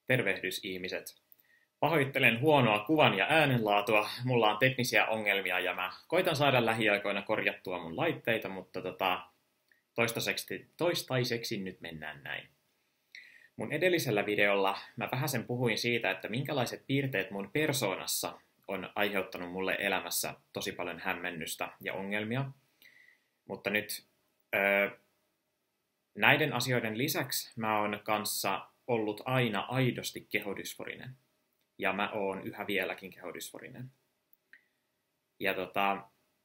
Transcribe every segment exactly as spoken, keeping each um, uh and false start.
Tervehdys ihmiset. Pahoittelen huonoa kuvan ja äänenlaatua. Mulla on teknisiä ongelmia ja mä koitan saada lähiaikoina korjattua mun laitteita, mutta tota, toistaiseksi, toistaiseksi nyt mennään näin. Mun edellisellä videolla mä vähäsen puhuin siitä, että minkälaiset piirteet mun persoonassa on aiheuttanut mulle elämässä tosi paljon hämmennystä ja ongelmia. Mutta nyt öö, näiden asioiden lisäksi mä oon kanssa ollut aina aidosti kehodysforinen. Ja mä oon yhä vieläkin kehodysforinen. Ja tota,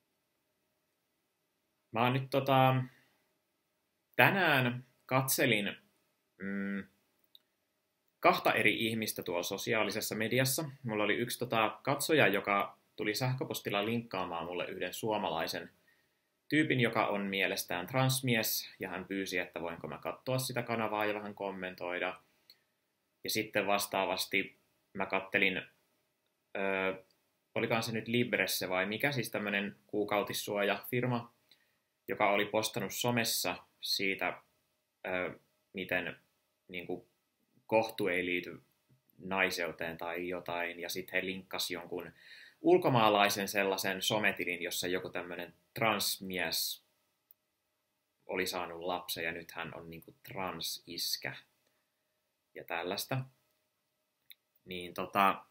mä oon nyt tota, tänään katselin mm, kahta eri ihmistä tuolla sosiaalisessa mediassa. Mulla oli yksi tota, katsoja, joka tuli sähköpostilla linkkaamaan mulle yhden suomalaisen tyypin, joka on mielestään transmies, ja hän pyysi, että voinko mä katsoa sitä kanavaa ja vähän kommentoida. Ja sitten vastaavasti mä kattelin, öö, olikohan se nyt Libresse vai mikä, siis tämmönen kuukautissuojafirma, joka oli postannut somessa siitä, öö, miten niin kuin, kohtu ei liity naiseuteen tai jotain, ja sitten he linkkasi jonkun ulkomaalaisen sellaisen sometilin, jossa joku tämmöinen transmies oli saanut lapsen, ja nyt hän on niin kuin transiskä ja tällaista. Niin tota,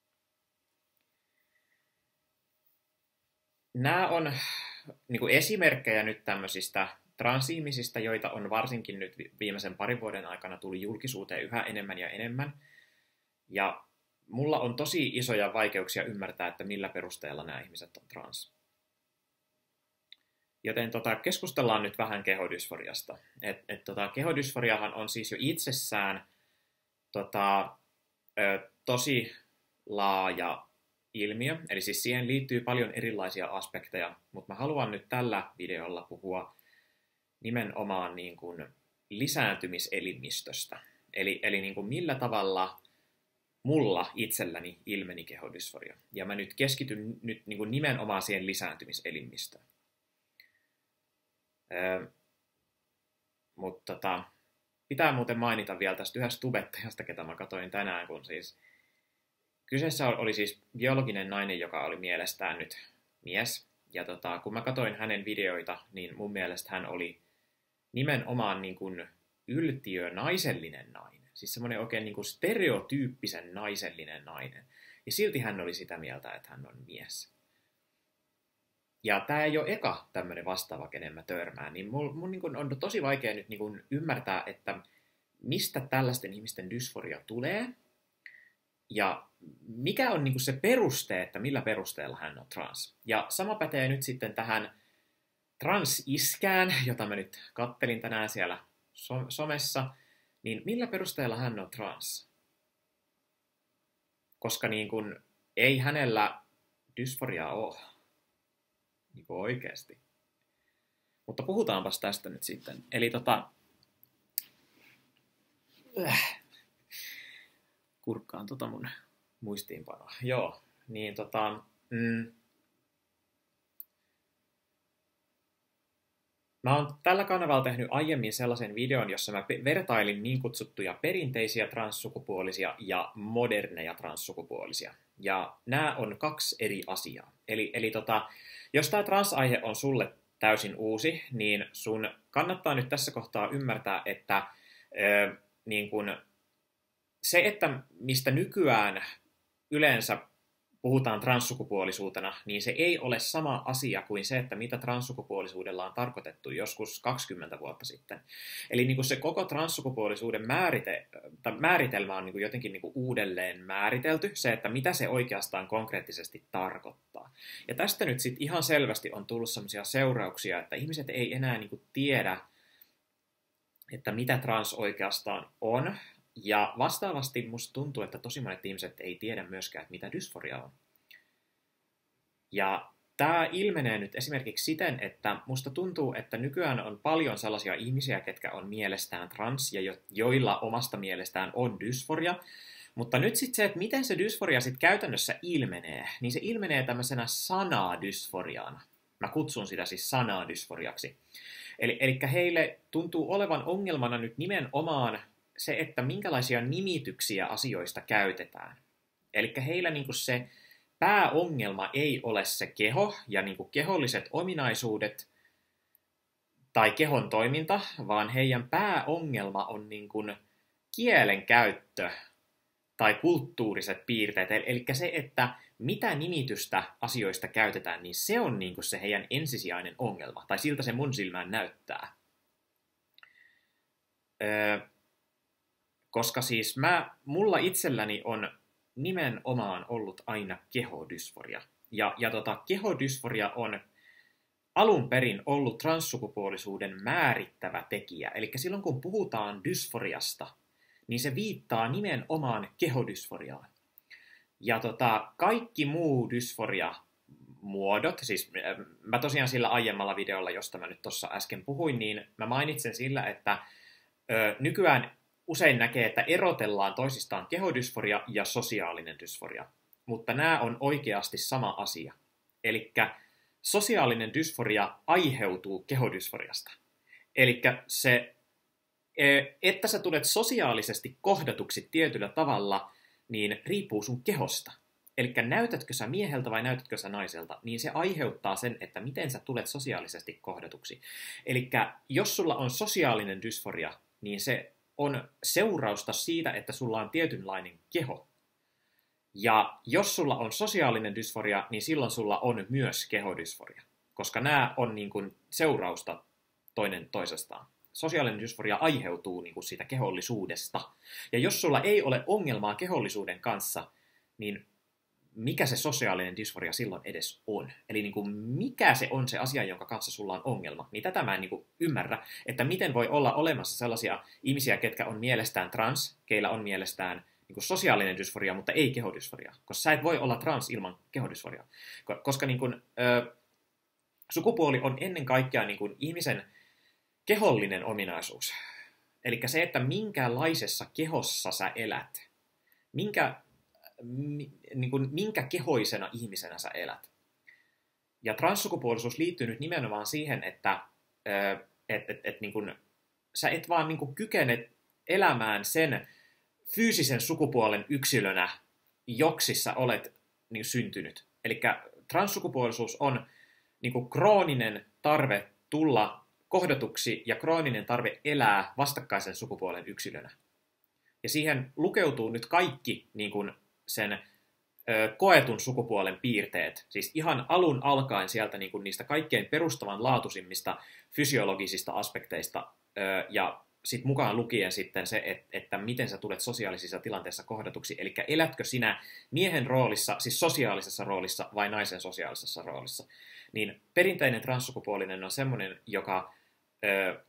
nämä on niin kuin esimerkkejä nyt tämmöisistä transihmisistä, joita on varsinkin nyt viimeisen parin vuoden aikana tuli julkisuuteen yhä enemmän ja enemmän. Ja mulla on tosi isoja vaikeuksia ymmärtää, että millä perusteella nämä ihmiset on trans. Joten tota, keskustellaan nyt vähän kehodysforiasta. Et, et, tota, kehodysforiahan on siis jo itsessään tota, ö, tosi laaja ilmiö. Eli siis siihen liittyy paljon erilaisia aspekteja, mutta mä haluan nyt tällä videolla puhua nimenomaan niin kuin lisääntymiselimistöstä. Eli, eli niin kuin millä tavalla mulla itselläni ilmeni kehodysforia. Ja mä nyt keskityn nyt niin kuin nimenomaan siihen lisääntymiselimistöön. Öö, mutta tota, pitää muuten mainita vielä tästä yhdestä tubettajasta, ketä mä katsoin tänään, kun siis kyseessä oli siis biologinen nainen, joka oli mielestään nyt mies. Ja tota, kun mä katsoin hänen videoita, niin mun mielestä hän oli nimenomaan niin kuin yltiö naisellinen nainen. Siis semmoinen oikein niin kuin stereotyyppisen naisellinen nainen. Ja silti hän oli sitä mieltä, että hän on mies. Ja tämä ei ole eka tämmöinen vastaava, kenen mä törmään. Niin mun, mun niin kuin on tosi vaikea nyt niin kuin ymmärtää, että mistä tällaisten ihmisten dysforia tulee. Ja mikä on niin kuin se peruste, että millä perusteella hän on trans. Ja sama pätee nyt sitten tähän transiskään, jota mä nyt kattelin tänään siellä somessa, niin millä perusteella hän on trans? Koska niin kun, ei hänellä dysforiaa ole. Niin kuin oikeasti. Mutta puhutaanpas tästä nyt sitten. Eli tota... Äh. Kurkkaan tota mun muistiinpanoa. Joo, niin tota... Mm, Mä oon tällä kanavalla tehnyt aiemmin sellaisen videon, jossa mä vertailin niin kutsuttuja perinteisiä transsukupuolisia ja moderneja transsukupuolisia. Ja nämä on kaksi eri asiaa. Eli, eli tota, jos tämä transaihe on sulle täysin uusi, niin sun kannattaa nyt tässä kohtaa ymmärtää, että ö, niin kun, se, että mistä nykyään yleensä puhutaan transsukupuolisuutena, niin se ei ole sama asia kuin se, että mitä transsukupuolisuudella on tarkoitettu joskus kaksikymmentä vuotta sitten. Eli niin kuin se koko transsukupuolisuuden määrite, määritelmä on niin kuin jotenkin niin kuin uudelleen määritelty, se, että mitä se oikeastaan konkreettisesti tarkoittaa. Ja tästä nyt sitten ihan selvästi on tullut sellaisia seurauksia, että ihmiset ei enää niin kuin tiedä, että mitä trans oikeastaan on. Ja vastaavasti musta tuntuu, että tosi monet ihmiset ei tiedä myöskään, että mitä dysforia on. Ja tämä ilmenee nyt esimerkiksi siten, että musta tuntuu, että nykyään on paljon sellaisia ihmisiä, ketkä on mielestään trans ja jo- joilla omasta mielestään on dysforia. Mutta nyt sitten se, että miten se dysforia sitten käytännössä ilmenee, niin se ilmenee tämmöisenä sanadysforiana. Mä kutsun sitä siis sanadysforiaksi. Eli, eli heille tuntuu olevan ongelmana nyt nimenomaan se, että minkälaisia nimityksiä asioista käytetään. Eli heillä niin kuin se pääongelma ei ole se keho ja niin kuin keholliset ominaisuudet tai kehon toiminta, vaan heidän pääongelma on niin kuin kielen käyttö tai kulttuuriset piirteet. Eli se, että mitä nimitystä asioista käytetään, niin se on niin kuin se heidän ensisijainen ongelma. Tai siltä se mun silmään näyttää. Öö, koska siis mä, mulla itselläni on nimenomaan ollut aina kehodysforia. Ja, ja tota, kehodysforia on alun perin ollut transsukupuolisuuden määrittävä tekijä. Eli silloin kun puhutaan dysforiasta, niin se viittaa nimenomaan kehodysforiaan. Ja tota, kaikki muu dysforia-muodot, siis mä tosiaan sillä aiemmalla videolla, josta mä nyt tuossa äsken puhuin, niin mä mainitsen sillä, että ö, nykyään usein näkee, että erotellaan toisistaan kehodysforia ja sosiaalinen dysforia. Mutta nämä on oikeasti sama asia. Eli sosiaalinen dysforia aiheutuu kehodysforiasta. Eli se, että sä tulet sosiaalisesti kohdatuksi tietyllä tavalla, niin riippuu sun kehosta. Eli näytätkö sä mieheltä vai näytätkö sä naiselta, niin se aiheuttaa sen, että miten sä tulet sosiaalisesti kohdatuksi. Eli jos sulla on sosiaalinen dysforia, niin se on seurausta siitä, että sulla on tietynlainen keho. Ja jos sulla on sosiaalinen dysforia, niin silloin sulla on myös kehodysforia, koska nämä on niin kuin seurausta toinen toisestaan. Sosiaalinen dysforia aiheutuu niin kuin siitä kehollisuudesta. Ja jos sulla ei ole ongelmaa kehollisuuden kanssa, niin mikä se sosiaalinen dysforia silloin edes on? Eli niin kuin mikä se on se asia, jonka kanssa sulla on ongelma? Niin tätä mä en niin kuin ymmärrä, että miten voi olla olemassa sellaisia ihmisiä, ketkä on mielestään trans, keillä on mielestään niin kuin sosiaalinen dysforia, mutta ei kehodysforia. Koska sä et voi olla trans ilman kehodysforiaa. Koska niin kuin, ö, sukupuoli on ennen kaikkea niin kuin ihmisen kehollinen ominaisuus. Eli se, että minkälaisessa kehossa sä elät. Minkä, niin kuin, minkä kehoisena ihmisenä sä elät. Ja transsukupuolisuus liittyy nyt nimenomaan siihen, että et, et, et, niin kuin, sä et vaan niin kuin, kykene elämään sen fyysisen sukupuolen yksilönä, joksi sä olet niin, syntynyt. Eli transsukupuolisuus on niin kuin, krooninen tarve tulla kohdatuksi ja krooninen tarve elää vastakkaisen sukupuolen yksilönä. Ja siihen lukeutuu nyt kaikki niin kuin sen ö, koetun sukupuolen piirteet, siis ihan alun alkaen sieltä niin kuin niistä kaikkein perustavanlaatuisimmista fysiologisista aspekteista ö, ja sitten mukaan lukien sitten se, että, että miten sä tulet sosiaalisissa tilanteissa kohdatuksi, eli elätkö sinä miehen roolissa, siis sosiaalisessa roolissa vai naisen sosiaalisessa roolissa. Niin perinteinen transsukupuolinen on semmoinen, joka ö,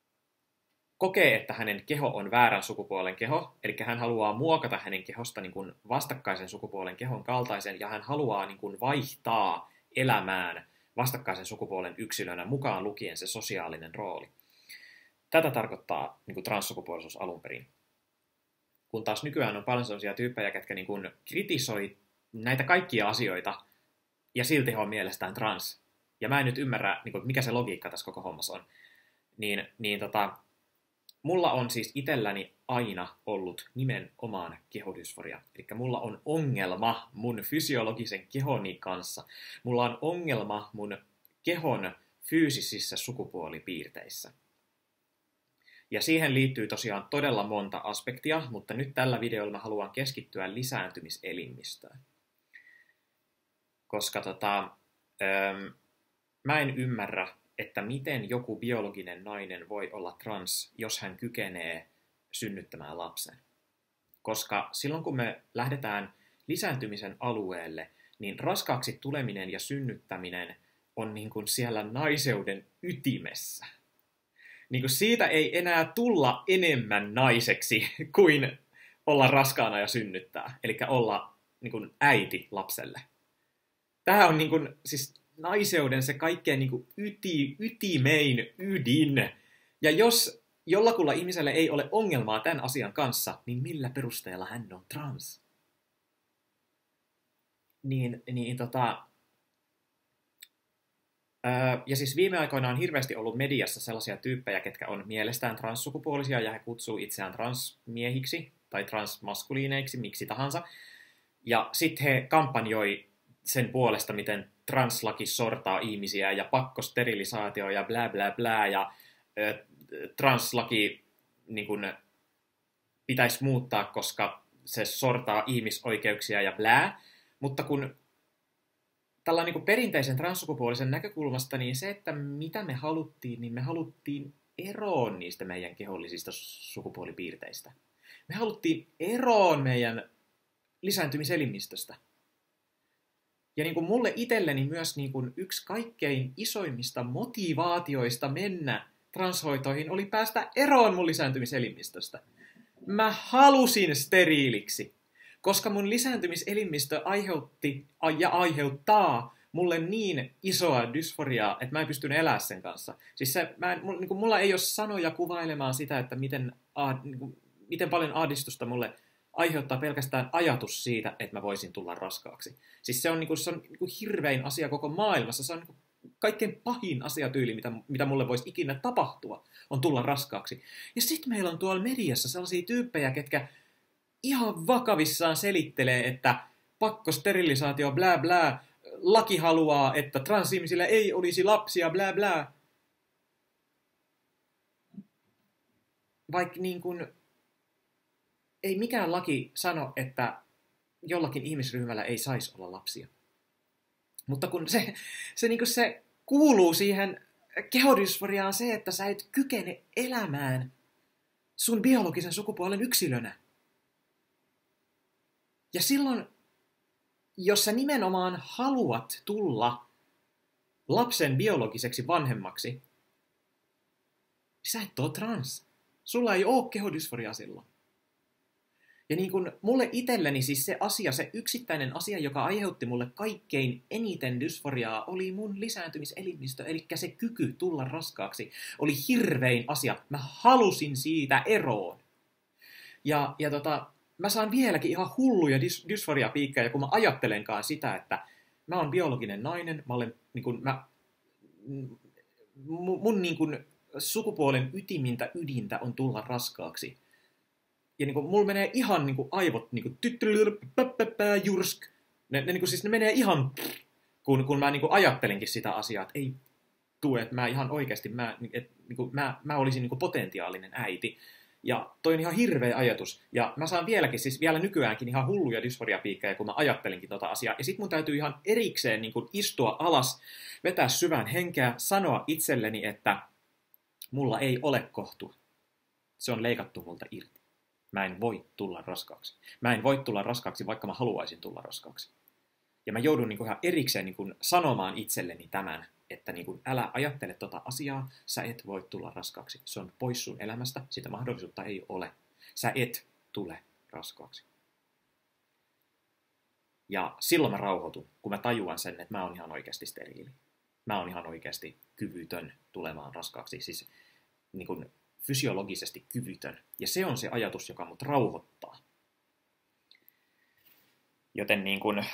kokee, että hänen keho on väärän sukupuolen keho, eli hän haluaa muokata hänen kehosta niin kuin vastakkaisen sukupuolen kehon kaltaisen, ja hän haluaa niin kuin vaihtaa elämään vastakkaisen sukupuolen yksilönä, mukaan lukien se sosiaalinen rooli. Tätä tarkoittaa niin kuin transsukupuolisuus alun perin. Kun taas nykyään on paljon sellaisia tyyppejä, jotka niin kuin kritisoi näitä kaikkia asioita, ja silti he on mielestään trans. Ja mä en nyt ymmärrä, niin kuin, mikä se logiikka tässä koko hommassa on. Niin, niin tota, mulla on siis itselläni aina ollut nimenomaan kehodysforia. Eli mulla on ongelma mun fysiologisen kehoni kanssa. Mulla on ongelma mun kehon fyysisissä sukupuolipiirteissä. Ja siihen liittyy tosiaan todella monta aspektia, mutta nyt tällä videolla mä haluan keskittyä lisääntymiselimistöön. Koska tota, öö, mä en ymmärrä, että miten joku biologinen nainen voi olla trans, jos hän kykenee synnyttämään lapsen. Koska silloin kun me lähdetään lisääntymisen alueelle, niin raskaaksi tuleminen ja synnyttäminen on niin kuin siellä naiseuden ytimessä. Niin kuin siitä ei enää tulla enemmän naiseksi kuin olla raskaana ja synnyttää. Eli olla niin kuin äiti lapselle. Tämä on niin kuin, siis naiseuden se kaikkein niin kuin yti, ytimein ydin. Ja jos jollakulla ihmisellä ei ole ongelmaa tämän asian kanssa, niin millä perusteella hän on trans? Niin, niin tota... Ja siis viime aikoina on hirveästi ollut mediassa sellaisia tyyppejä, ketkä on mielestään transsukupuolisia ja he kutsuu itseään transmiehiksi tai transmaskuliineiksi, miksi tahansa. Ja sitten he kampanjoi sen puolesta, miten translaki sortaa ihmisiä ja pakkosterilisaatio ja blää blää blää ja ö, translaki niin kun, pitäisi muuttaa, koska se sortaa ihmisoikeuksia ja blää. Mutta kun tällä niin kuin perinteisen transsukupuolisen näkökulmasta, niin se, että mitä me haluttiin, niin me haluttiin eroon niistä meidän kehollisista sukupuolipiirteistä. Me haluttiin eroon meidän lisääntymiselimistöstä. Ja niin kuin mulle itselleni myös niin kuin yksi kaikkein isoimmista motivaatioista mennä transhoitoihin oli päästä eroon mun lisääntymiselimistöstä. Mä halusin steriiliksi, koska mun lisääntymiselimistö aiheutti ja aiheuttaa mulle niin isoa dysforiaa, että mä en pystynyt elämään sen kanssa. Siis se, mä en, niin kuin mulla ei ole sanoja kuvailemaan sitä, että miten, niin kuin, miten paljon ahdistusta mulle aiheuttaa pelkästään ajatus siitä, että mä voisin tulla raskaaksi. Siis se on, niin kuin, se on niin kuin hirvein asia koko maailmassa. Se on niin kuin kaikkein pahin asiatyyli, mitä, mitä mulle voisi ikinä tapahtua, on tulla raskaaksi. Ja sitten meillä on tuolla mediassa sellaisia tyyppejä, ketkä ihan vakavissaan selittelee, että pakkosterilisaatio, blää blää, laki haluaa, että transihmisillä ei olisi lapsia, blää blää. Vaikka niin kuin ei mikään laki sano, että jollakin ihmisryhmällä ei saisi olla lapsia. Mutta kun se, se, niin kuin se kuuluu siihen kehodysforiaan se, että sä et kykene elämään sun biologisen sukupuolen yksilönä. Ja silloin, jos sä nimenomaan haluat tulla lapsen biologiseksi vanhemmaksi, niin sä et oo trans. Sulla ei oo kehodysforiaa silloin. Ja niin kuin mulle itselleni siis se asia, se yksittäinen asia, joka aiheutti mulle kaikkein eniten dysforiaa, oli mun lisääntymiselimistö, eli se kyky tulla raskaaksi, oli hirvein asia. Mä halusin siitä eroon. Ja, ja tota, mä saan vieläkin ihan hulluja dys- dysforiapiikkejä, kun mä ajattelenkaan sitä, että mä oon biologinen nainen, mä olen, niin kuin, mä, mun, mun niin kuin, sukupuolen ytimintä ydintä on tulla raskaaksi. Ja niin kuin, mulla menee ihan niin kuin, aivot, niin kuin, jursk. Ne, ne, niin kuin, siis ne menee ihan, kun, kun mä niin kuin, ajattelenkin sitä asiaa, että ei tule, että mä ihan oikeasti, mä, et, niin kuin, mä, mä olisin niin kuin, potentiaalinen äiti. Ja toi on ihan hirveä ajatus. Ja mä saan vieläkin, siis vielä nykyäänkin ihan hulluja dysforiapiikkejä, kun mä ajattelinkin tota asiaa. Ja sit mun täytyy ihan erikseen niin kuin, istua alas, vetää syvän henkeä, sanoa itselleni, että mulla ei ole kohtu. Se on leikattu multa irti. Mä en voi tulla raskaaksi. Mä en voi tulla raskaaksi, vaikka mä haluaisin tulla raskaaksi. Ja mä joudun niin kuin ihan erikseen niin kuin sanomaan itselleni tämän, että niin kuin, älä ajattele tota asiaa, sä et voi tulla raskaaksi. Se on pois sun elämästä, sitä mahdollisuutta ei ole. Sä et tule raskaaksi. Ja silloin mä rauhoitun, kun mä tajuan sen, että mä oon ihan oikeasti steriili. Mä oon ihan oikeasti kyvytön tulemaan raskaaksi. Siis niin kuin, fysiologisesti kyvytön. Ja se on se ajatus, joka mut rauhoittaa. Joten niin kun,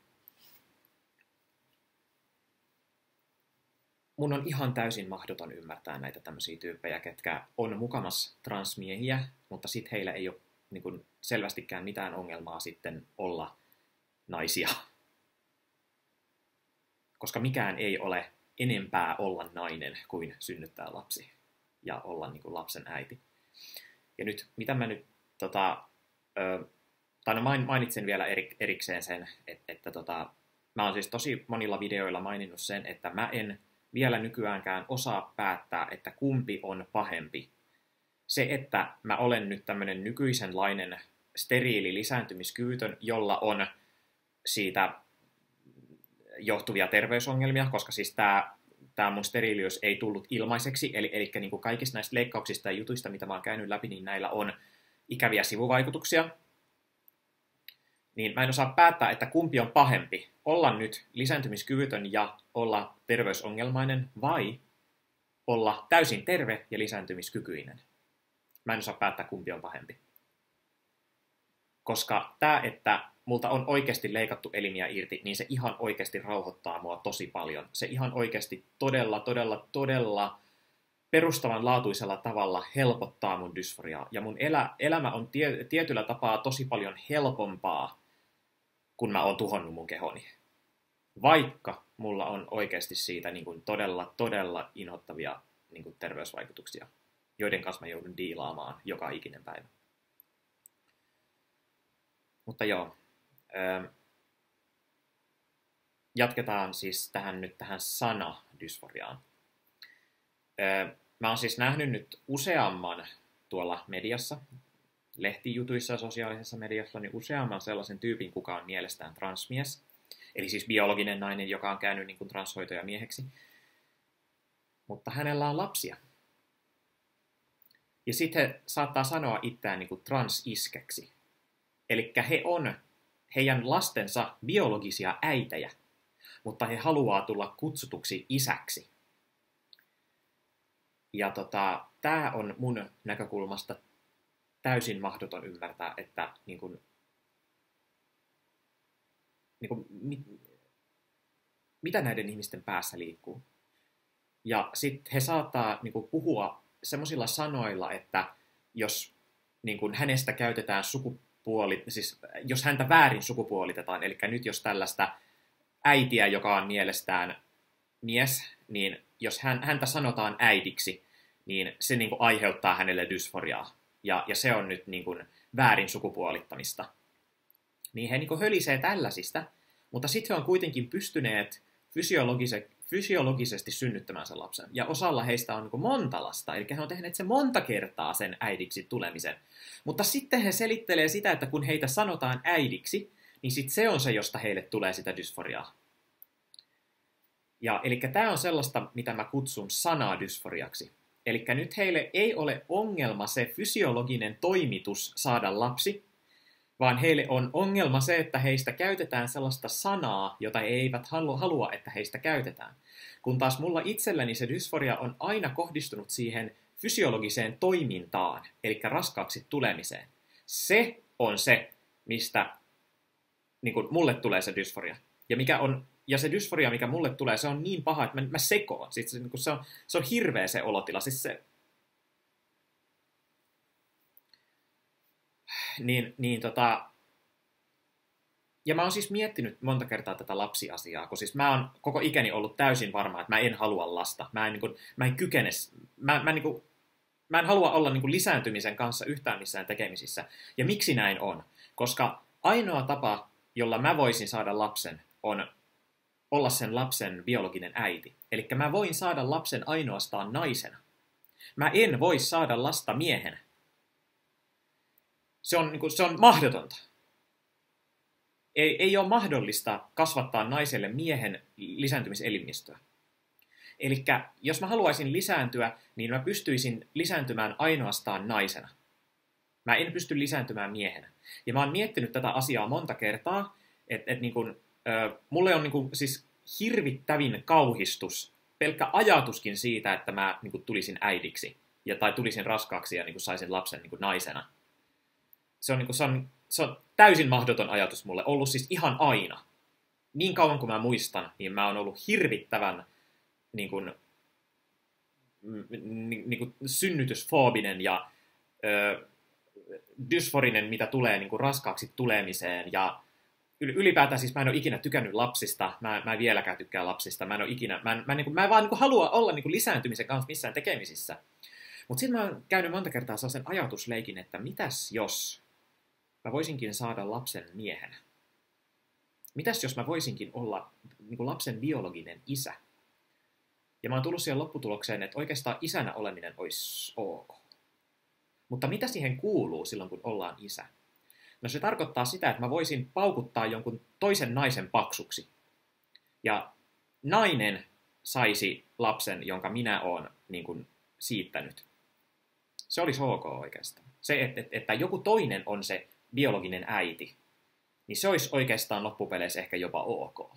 mun on ihan täysin mahdoton ymmärtää näitä tämmöisiä tyyppejä, ketkä on mukamas transmiehiä, mutta sit heillä ei ole niin kun, selvästikään mitään ongelmaa sitten olla naisia. Koska mikään ei ole enempää olla nainen kuin synnyttää lapsi ja olla niin kuin lapsen äiti. Ja nyt, mitä mä nyt, tota, ö, tai no mainitsen vielä erik, erikseen sen, että, että tota, mä oon siis tosi monilla videoilla maininnut sen, että mä en vielä nykyäänkään osaa päättää, että kumpi on pahempi. Se, että mä olen nyt tämmönen nykyisenlainen steriili lisääntymiskyvytön, jolla on siitä johtuvia terveysongelmia, koska siis tää Tämä mun steriiliys ei tullut ilmaiseksi, eli, eli niin kuin kaikista näistä leikkauksista ja jutuista, mitä mä oon käynyt läpi, niin näillä on ikäviä sivuvaikutuksia. Niin mä en osaa päättää, että kumpi on pahempi, olla nyt lisääntymiskyvytön ja olla terveysongelmainen, vai olla täysin terve ja lisääntymiskykyinen. Mä en osaa päättää, kumpi on pahempi. Koska tämä, että multa on oikeasti leikattu elimiä irti, niin se ihan oikeasti rauhoittaa mua tosi paljon. Se ihan oikeasti todella, todella, todella perustavanlaatuisella tavalla helpottaa mun dysforiaa. Ja mun elä, elämä on tie, tietyllä tapaa tosi paljon helpompaa, kun mä oon tuhonnut mun kehoni. Vaikka mulla on oikeasti siitä niin kuin todella, todella inhottavia niin kuin terveysvaikutuksia, joiden kanssa mä joudun diilaamaan joka ikinen päivä. Mutta joo, jatketaan siis tähän nyt tähän sana-dysforiaan. Mä oon siis nähnyt nyt useamman tuolla mediassa, lehtijutuissa ja sosiaalisessa mediassa, niin useamman sellaisen tyypin, kuka on mielestään transmies, eli siis biologinen nainen, joka on käynyt niin kuin transhoitoja mieheksi, mutta hänellä on lapsia. Ja sitten he saattaa sanoa itseään niin kuin transiskeksi. Eli he on heidän lastensa biologisia äitejä, mutta he haluaa tulla kutsutuksi isäksi. Ja tota, tämä on mun näkökulmasta täysin mahdoton ymmärtää, että niin kun, niin kun, mit, mitä näiden ihmisten päässä liikkuu. Ja sitten he saattaa niin kun, puhua semmoisilla sanoilla, että jos niin kun, hänestä käytetään sukupuoli, siis jos häntä väärin sukupuolitetaan, eli nyt jos tällaista äitiä, joka on mielestään mies, niin jos hän, häntä sanotaan äidiksi, niin se niin kuin aiheuttaa hänelle dysforiaa. Ja, ja se on nyt niin kuin väärin sukupuolittamista. Niin he niin kuin hölisee tällaisista, mutta sitten he on kuitenkin pystyneet fysiologise, fysiologisesti synnyttämään sen lapsen. Ja osalla heistä on niin kuin monta lasta, eli he on tehneet sen monta kertaa sen äidiksi tulemisen. Mutta sitten he selittelee sitä, että kun heitä sanotaan äidiksi, niin sitten se on se, josta heille tulee sitä dysforiaa. Ja, eli tämä on sellaista, mitä mä kutsun sanadysforiaksi. Eli nyt heille ei ole ongelma se fysiologinen toimitus saada lapsi, vaan heille on ongelma se, että heistä käytetään sellaista sanaa, jota he eivät halua, että heistä käytetään. Kun taas mulla itselläni se dysforia on aina kohdistunut siihen fysiologiseen toimintaan, eli raskaaksi tulemiseen. Se on se, mistä niin kun mulle tulee se dysforia. Ja, mikä on, ja se dysforia, mikä mulle tulee, se on niin paha, että mä, mä sekoon. Siis se, se, on, se on hirveä se olotila. Siis se, niin, niin tota, ja mä oon siis miettinyt monta kertaa tätä lapsiasiaa, kun siis mä oon koko ikäni ollut täysin varma, että mä en halua lasta. Mä en, niin kuin, mä en kykene, mä, mä, niin kuin, mä en halua olla niin kuin lisääntymisen kanssa yhtään missään tekemisissä. Ja miksi näin on? Koska ainoa tapa, jolla mä voisin saada lapsen, on olla sen lapsen biologinen äiti. Eli mä voin saada lapsen ainoastaan naisena. Mä en voi saada lasta miehenä. Se on, niin kuin, se on mahdotonta. Ei, ei ole mahdollista kasvattaa naiselle miehen lisääntymiselimistöä. Eli jos mä haluaisin lisääntyä, niin mä pystyisin lisääntymään ainoastaan naisena. Mä en pysty lisääntymään miehenä. Ja mä oon miettinyt tätä asiaa monta kertaa, että et niin kun, ö, mulle on niin kun, siis hirvittävin kauhistus, pelkkä ajatuskin siitä, että mä niin kun, tulisin äidiksi ja, tai tulisin raskaaksi ja niin kun, saisin lapsen niin kun, naisena. Se on, niin kun, se, on, se on täysin mahdoton ajatus mulle, ollut siis ihan aina. Niin kauan kuin mä muistan, niin mä oon ollut hirvittävän niin kun, niin, niin kun, synnytysfoobinen ja ö, dysforinen, mitä tulee niin kuin raskaaksi tulemiseen, ja ylipäätään siis mä en ole ikinä tykännyt lapsista, mä, mä en vieläkään tykkää lapsista, mä en ole ikinä, mä en, mä en, niin kuin, mä en vaan niin kuin halua olla niin kuin lisääntymisen kanssa missään tekemisissä. Mutta sitten mä oon käynyt monta kertaa sellaisen ajatusleikin, että mitäs jos mä voisinkin saada lapsen miehenä? Mitäs jos mä voisinkin olla niin kuin lapsen biologinen isä? Ja mä oon tullut siihen lopputulokseen, että oikeastaan isänä oleminen olisi ok. Mutta mitä siihen kuuluu silloin, kun ollaan isä? No se tarkoittaa sitä, että mä voisin paukuttaa jonkun toisen naisen paksuksi. Ja nainen saisi lapsen, jonka minä oon niin kuin siittänyt. Se olisi ok oikeastaan. Se, että, että joku toinen on se biologinen äiti, niin se olisi oikeastaan loppupeleissä ehkä jopa ok.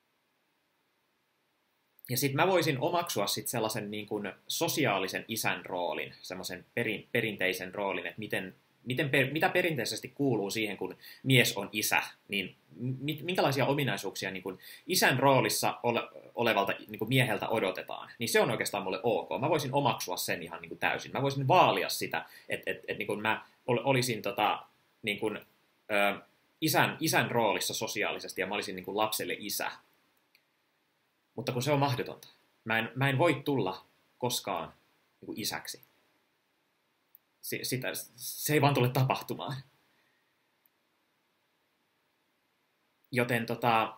Ja sitten mä voisin omaksua sit sellaisen niin kuin sosiaalisen isän roolin, semmoisen perin, perinteisen roolin, että miten miten per, mitä perinteisesti kuuluu siihen, kun mies on isä, niin minkälaisia ominaisuuksia niin kuin isän roolissa ole, olevalta niin kuin mieheltä odotetaan, niin se on oikeastaan mulle ok. Mä voisin omaksua sen ihan niin kuin täysin. Mä voisin vaalia sitä, että et, et, niin kuin mä olisin tota, niin kuin, ö, isän, isän roolissa sosiaalisesti ja mä olisin niin kuin lapselle isä. Mutta kun se on mahdotonta. Mä en, mä en voi tulla koskaan niin kuin isäksi. Se, sitä, se ei vaan tule tapahtumaan. Joten tota,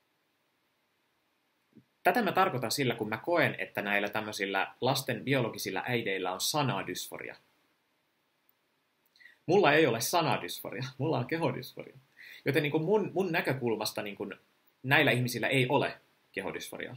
tätä mä tarkoitan sillä, kun mä koen, että näillä tämmöisillä lasten biologisilla äideillä on sanadysforia. Mulla ei ole sanadysforia, mulla on kehodysforia. Joten niin kuin mun, mun näkökulmasta niin kuin näillä ihmisillä ei ole kehodysforiaa.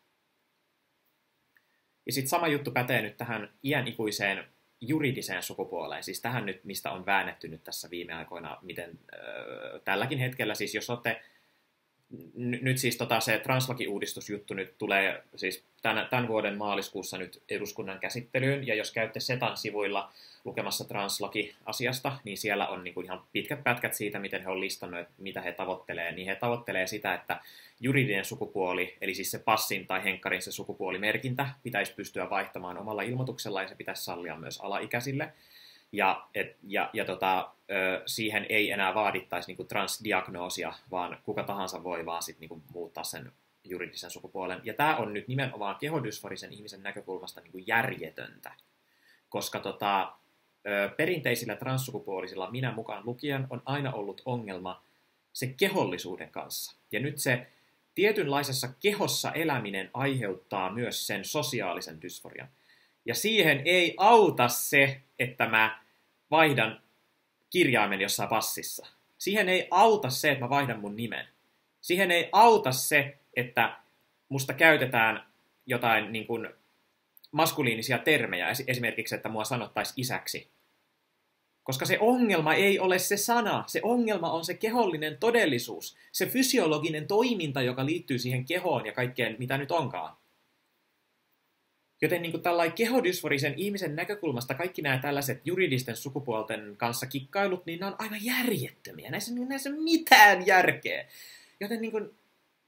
Ja sitten sama juttu pätee nyt tähän iänikuiseen juridiseen sukupuoleen, siis tähän nyt, mistä on väännetty nyt tässä viime aikoina, miten äh, tälläkin hetkellä, siis jos olette, n- nyt siis tota, se translakiuudistusjuttu nyt tulee siis tämän, tämän vuoden maaliskuussa nyt eduskunnan käsittelyyn, ja jos käytte Setan sivuilla lukemassa translaki-asiasta, niin siellä on niin kuin ihan pitkät pätkät siitä, miten he on listannut, mitä he tavoittelee, niin he tavoittelee sitä, että juridinen sukupuoli, eli siis se passin tai henkkarin se sukupuolimerkintä, pitäisi pystyä vaihtamaan omalla ilmoituksella, ja se pitäisi sallia myös alaikäisille. Ja, et, ja, ja tota, ö, siihen ei enää vaadittaisi niinku transdiagnoosia, vaan kuka tahansa voi vaan sit niinku muuttaa sen juridisen sukupuolen. Ja tämä on nyt nimenomaan kehodysforisen ihmisen näkökulmasta niinku järjetöntä, koska tota, ö, perinteisillä transsukupuolisilla, minä mukaan lukien, on aina ollut ongelma se kehollisuuden kanssa. Ja nyt se tietynlaisessa kehossa eläminen aiheuttaa myös sen sosiaalisen dysforian. Ja siihen ei auta se, että mä vaihdan kirjaimen jossain passissa. Siihen ei auta se, että mä vaihdan mun nimen. Siihen ei auta se, että musta käytetään jotain niin kuin maskuliinisia termejä, esimerkiksi, että mua sanottaisiin isäksi. Koska se ongelma ei ole se sana, se ongelma on se kehollinen todellisuus, se fysiologinen toiminta, joka liittyy siihen kehoon ja kaikkeen, mitä nyt onkaan. Joten niin kuin tällainen kehodysforisen ihmisen näkökulmasta kaikki nämä tällaiset juridisten sukupuolten kanssa kikkailut, niin ne on aivan järjettömiä. Näissä, näissä ei ole mitään järkeä. Joten niin kuin,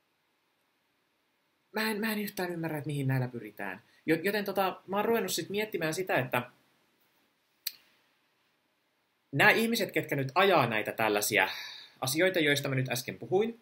mä, en, mä en yhtään ymmärrä, että mihin näillä pyritään. Joten tota, mä oon ruvennut sit miettimään sitä, että nämä ihmiset, ketkä nyt ajaa näitä tällaisia asioita, joista mä nyt äsken puhuin,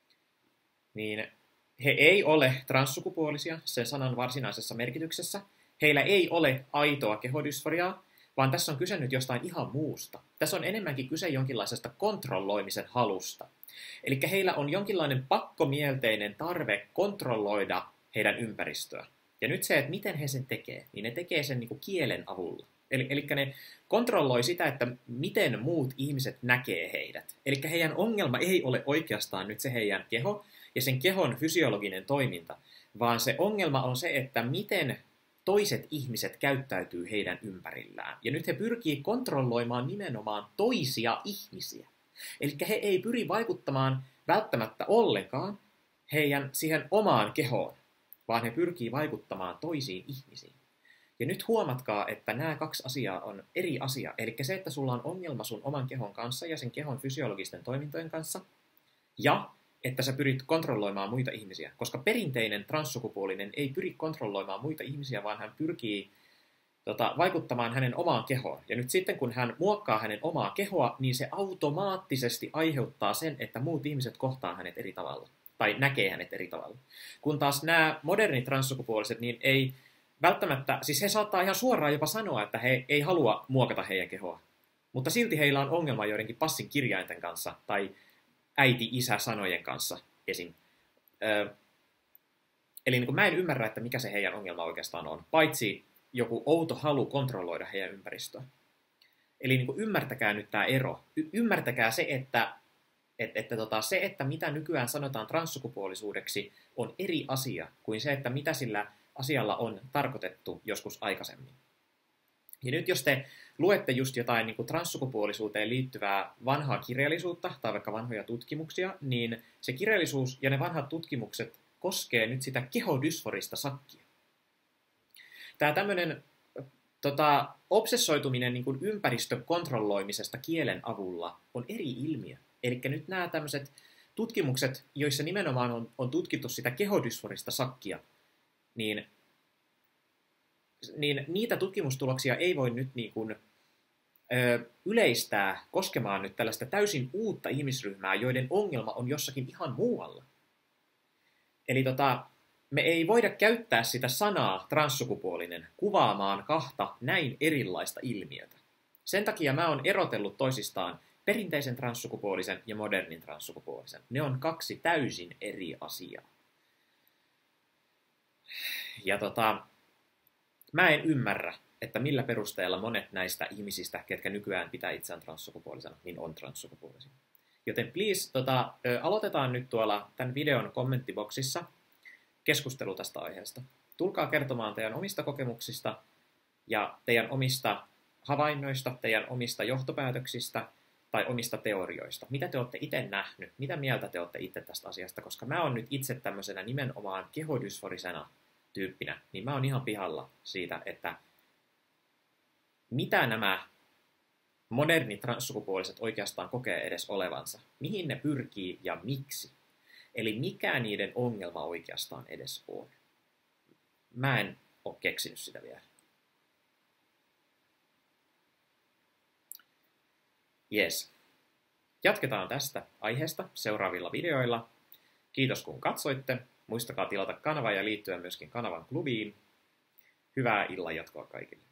niin he ei ole transsukupuolisia sen sanan varsinaisessa merkityksessä. Heillä ei ole aitoa kehodysforiaa, vaan tässä on kyse nyt jostain ihan muusta. Tässä on enemmänkin kyse jonkinlaisesta kontrolloimisen halusta. Eli heillä on jonkinlainen pakkomielteinen tarve kontrolloida heidän ympäristöä. Ja nyt se, että miten he sen tekee, niin ne tekee sen niin kuin kielen avulla. Eli, eli ne kontrolloi sitä, että miten muut ihmiset näkee heidät. Eli heidän ongelma ei ole oikeastaan nyt se heidän keho ja sen kehon fysiologinen toiminta, vaan se ongelma on se, että miten toiset ihmiset käyttäytyy heidän ympärillään. Ja nyt he pyrkii kontrolloimaan nimenomaan toisia ihmisiä. Eli he ei pyri vaikuttamaan välttämättä ollenkaan heidän siihen omaan kehoon, vaan he pyrkii vaikuttamaan toisiin ihmisiin. Ja nyt huomatkaa, että nämä kaksi asiaa on eri asia. Eli se, että sulla on ongelma sun oman kehon kanssa ja sen kehon fysiologisten toimintojen kanssa, ja että sä pyrit kontrolloimaan muita ihmisiä. Koska perinteinen transsukupuolinen ei pyri kontrolloimaan muita ihmisiä, vaan hän pyrkii tota, vaikuttamaan hänen omaan kehoon. Ja nyt sitten, kun hän muokkaa hänen omaa kehoa, niin se automaattisesti aiheuttaa sen, että muut ihmiset kohtaa hänet eri tavalla. Tai näkee hänet eri tavalla. Kun taas nämä modernit transsukupuoliset, niin ei välttämättä, siis he saattaa ihan suoraan jopa sanoa, että he ei halua muokata heidän kehoa. Mutta silti heillä on ongelma joidenkin passin kirjainten kanssa, tai äiti-isä-sanojen kanssa esim. Ö, eli niin kuin mä en ymmärrä, että mikä se heidän ongelma oikeastaan on, paitsi joku outo halu kontrolloida heidän ympäristöä. Eli niin kuin ymmärtäkää nyt tämä ero. Y- ymmärtäkää se, että, et, että tota, se, että mitä nykyään sanotaan transsukupuolisuudeksi, on eri asia kuin se, että mitä sillä asialla on tarkoitettu joskus aikaisemmin. Ja nyt jos te luette just jotain niin kuin transsukupuolisuuteen liittyvää vanhaa kirjallisuutta tai vaikka vanhoja tutkimuksia, niin se kirjallisuus ja ne vanhat tutkimukset koskee nyt sitä kehodysforista sakkia. Tämä tämmöinen Tota, obsessoituminen niin kuin ympäristön kontrolloimisesta kielen avulla on eri ilmiö. Eli nyt nämä tämmöiset tutkimukset, joissa nimenomaan on, on tutkittu sitä kehodysforista sakkia, niin, niin niitä tutkimustuloksia ei voi nyt niin kuin, ö, yleistää koskemaan nyt tällaista täysin uutta ihmisryhmää, joiden ongelma on jossakin ihan muualla. Eli tota, me ei voida käyttää sitä sanaa transsukupuolinen kuvaamaan kahta näin erilaista ilmiötä. Sen takia mä oon erotellut toisistaan perinteisen transsukupuolisen ja modernin transsukupuolisen. Ne on kaksi täysin eri asiaa. Ja tota, mä en ymmärrä, että millä perusteella monet näistä ihmisistä, ketkä nykyään pitää itseään transsukupuolisena, niin on transsukupuolisia. Joten please, tota, aloitetaan nyt tuolla tämän videon kommenttiboksissa keskustelu tästä aiheesta. Tulkaa kertomaan teidän omista kokemuksista ja teidän omista havainnoista, teidän omista johtopäätöksistä tai omista teorioista. Mitä te olette itse nähnyt? Mitä mieltä te olette itse tästä asiasta? Koska mä oon nyt itse tämmöisenä nimenomaan kehodysforisena tyyppinä, niin mä oon ihan pihalla siitä, että mitä nämä modernit transsukupuoliset oikeastaan kokee edes olevansa. Mihin ne pyrkii ja miksi? Eli mikä niiden ongelma oikeastaan edes on. Mä en ole keksinyt sitä vielä. Jes. Jatketaan tästä aiheesta seuraavilla videoilla. Kiitos kun katsoitte. Muistakaa tilata kanava ja liittyä myöskin kanavan klubiin. Hyvää illan jatkoa kaikille.